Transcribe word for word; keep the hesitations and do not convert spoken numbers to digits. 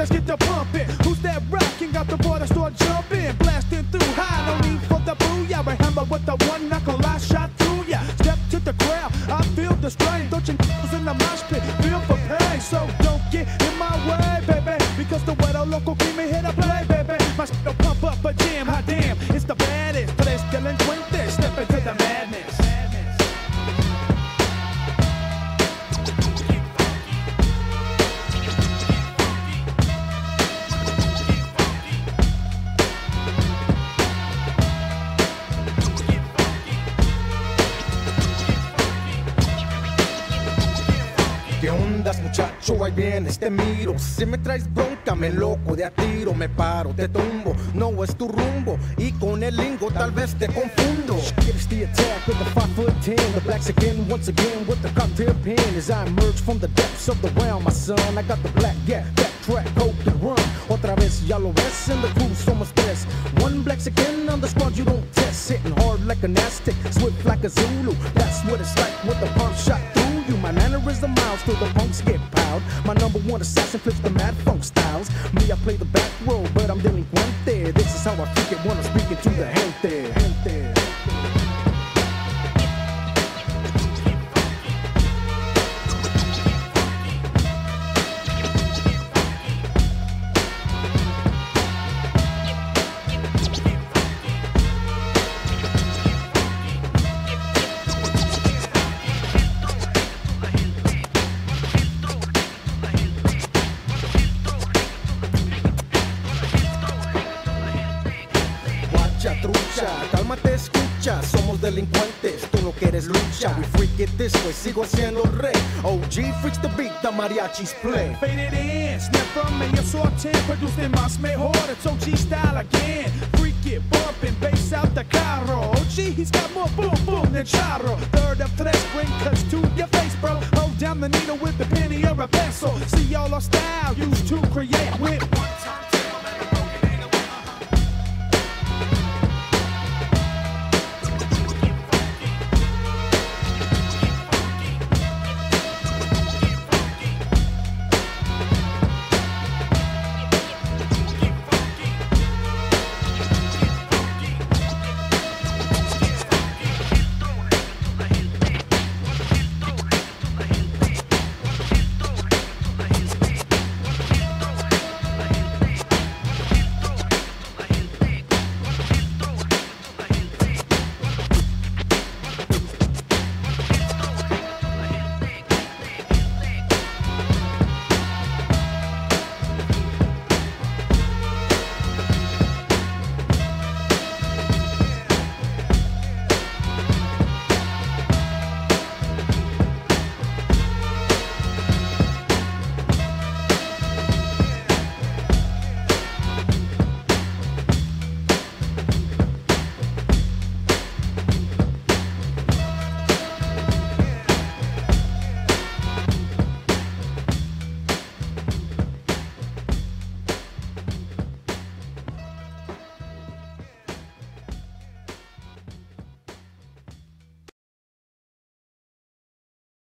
let's get the pumping. Who's that rocking? Got the boy that start jumping, blasting through high. No need for the booyah. But hammer with the one knuckle I shot through ya. Step to the crowd, I feel the strain. Touching in the mosh pit, feel for pain. So don't get in my way, baby, because the weather local keep me here to play, baby. My shit will pump up a jam, hot damn, it's the baddest. Tres delincuentes, step into the madness. ¿Qué ondas, muchacho? Ahí vienes, te miro. Si me traes bronca, me loco de a tiro. Me paro, te tumbo, no es tu rumbo. Y con el lingo tal vez te confundo. It's the attack with the five foot ten. The blacks again, once again with the cocktail pen. As I emerge from the depths of the realm, my son, I got the black gap, backtrack, hope to run. Otra vez, ya lo ves, in the crew somos tres. One blacks again on the squad, you don't test. Hitting hard like an Aztec, swift like a Zulu. That's what it's like with the pump shot through you. My mannerism miles till the punks get piled. My number one assassin flips the mad funk styles. Me, I play the back row, but I'm delinquente. This is how I freak it when I'm speaking to the gente. gente. Trucha, cálmate, escucha, somos delincuentes, tú no quieres lucha. We freak it this way, sigo siendo rey. O G freaks the beat, the mariachis play. Faded in, snap from me, a ten, producing más mejor. It's O G style again. Freak it, bumping, bass out the carro. O G, he's got more boom boom than charro. Third of tres, bring cuts to your face, bro. Hold down the needle with the penny or a pencil. See all our style, use